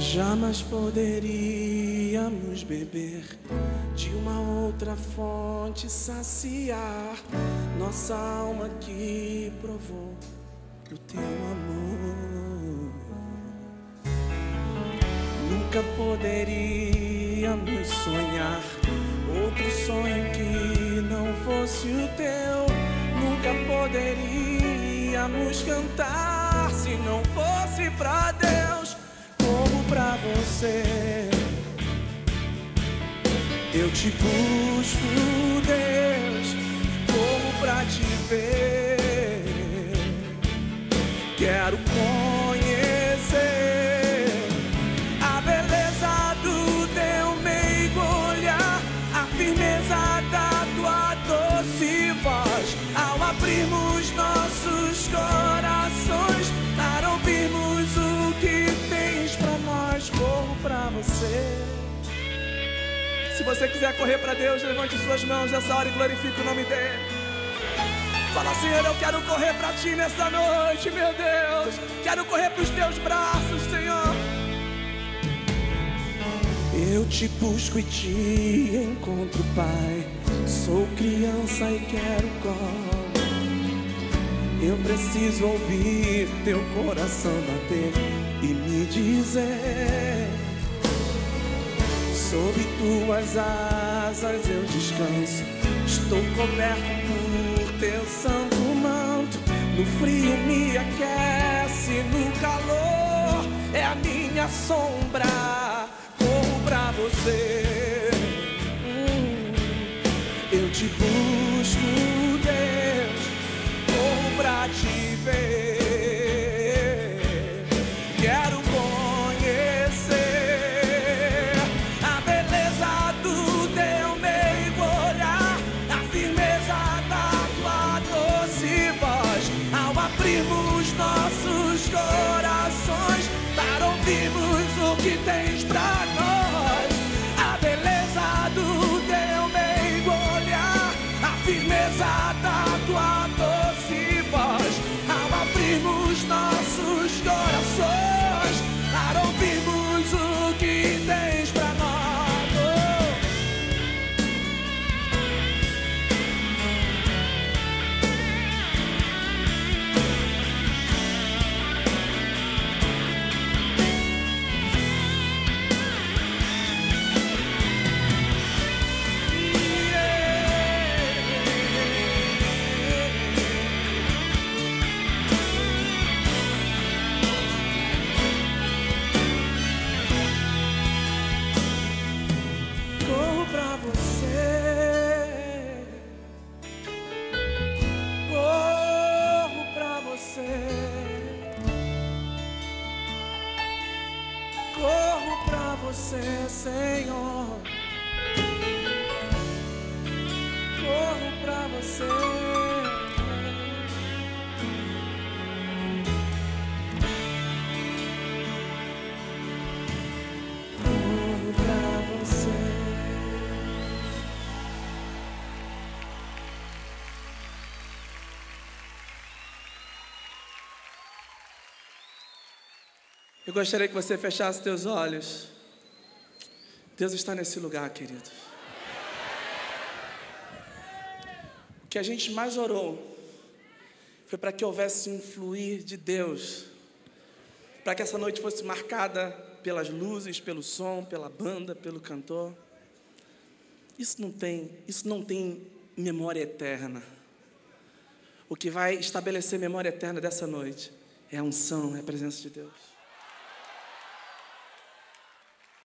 Jamais poderíamos beber de uma outra fonte, saciar nossa alma que provou do teu amor. Nunca poderíamos sonhar outro sonho que não fosse o teu. Nunca poderíamos cantar se não fosse pra Deus. Como pra você, eu te busco, Deus, como pra te ver. Quero conhecer a beleza do teu meigo olhar, a firmeza da tua doce voz. Ao abrirmos nossos corações para ouvirmos o que tens pra nós, corro pra você. Se você quiser correr pra Deus, levante suas mãos nessa hora e glorifique o nome dele. Fala, Senhor, eu quero correr pra ti nessa noite, meu Deus. Quero correr pros teus braços, Senhor. Eu te busco e te encontro, Pai. Sou criança e quero colo. Eu preciso ouvir teu coração bater e me dizer: sob tuas asas eu descanso. Estou coberto por teu santo manto. No frio me aquece, no calor é a minha sombra. Corro pra você. Eu te busco, Deus, corro pra te ver. Quero conhecer a beleza do teu meigo olhar, a firmeza da tua doce voz. Ao abrirmos nossos corações para ouvirmos o que tens pra nós, a beleza do teu meigo olhar, a firmeza da tua doce voz. Ao abrirmos nossos corações para ouvirmos o que tens pra nós. Corro pra você, corro pra você, corro pra você, Senhor. Corro pra você. Corro pra você. Eu gostaria que você fechasse teus olhos. Deus está nesse lugar, querido. O que a gente mais orou foi para que houvesse um fluir de Deus, para que essa noite fosse marcada pelas luzes, pelo som, pela banda, pelo cantor. Isso não tem memória eterna. O que vai estabelecer memória eterna dessa noite é a unção, é a presença de Deus.